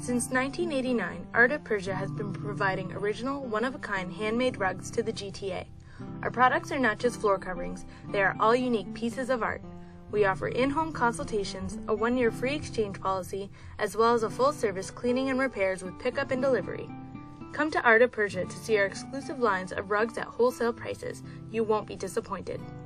Since 1989, Art of Persia has been providing original, one-of-a-kind handmade rugs to the GTA. Our products are not just floor coverings, they are all unique pieces of art. We offer in-home consultations, a 1-year free exchange policy, as well as a full-service cleaning and repairs with pickup and delivery. Come to Art of Persia to see our exclusive lines of rugs at wholesale prices. You won't be disappointed.